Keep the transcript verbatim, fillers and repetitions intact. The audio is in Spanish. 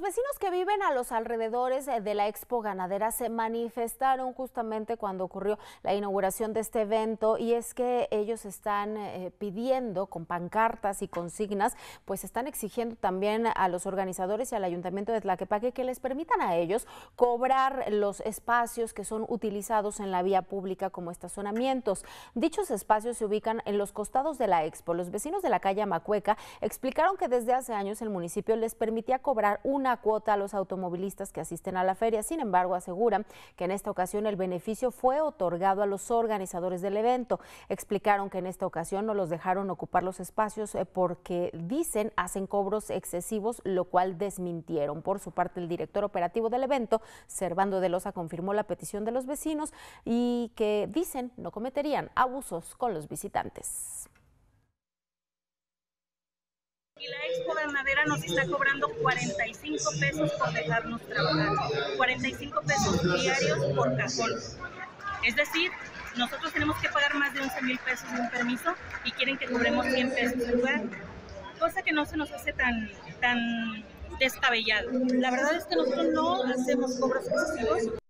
vecinos que viven a los alrededores de la Expo Ganadera se manifestaron justamente cuando ocurrió la inauguración de este evento, y es que ellos están eh, pidiendo con pancartas y consignas, pues están exigiendo también a los organizadores y al Ayuntamiento de Tlaquepaque que les permitan a ellos cobrar los espacios que son utilizados en la vía pública como estacionamientos. Dichos espacios se ubican en los costados de la Expo. Los vecinos de la calle Amacueca explicaron que desde hace años el municipio les permitía cobrar una cuota a los automovilistas que asisten a la feria. Sin embargo, aseguran que en esta ocasión el beneficio fue otorgado a los organizadores del evento. Explicaron que en esta ocasión no los dejaron ocupar los espacios porque, dicen, hacen cobros excesivos, lo cual desmintieron. Por su parte, el director operativo del evento, Servando de Loza, confirmó la petición de los vecinos y que, dicen, no cometerían abusos con los visitantes. Y la Expo Ganadera nos está cobrando cuarenta y cinco pesos por dejarnos trabajar, cuarenta y cinco pesos diarios por cajón. Es decir, nosotros tenemos que pagar más de once mil pesos de un permiso y quieren que cobremos cien pesos en lugar, cosa que no se nos hace tan, tan descabellado. La verdad es que nosotros no hacemos cobros excesivos.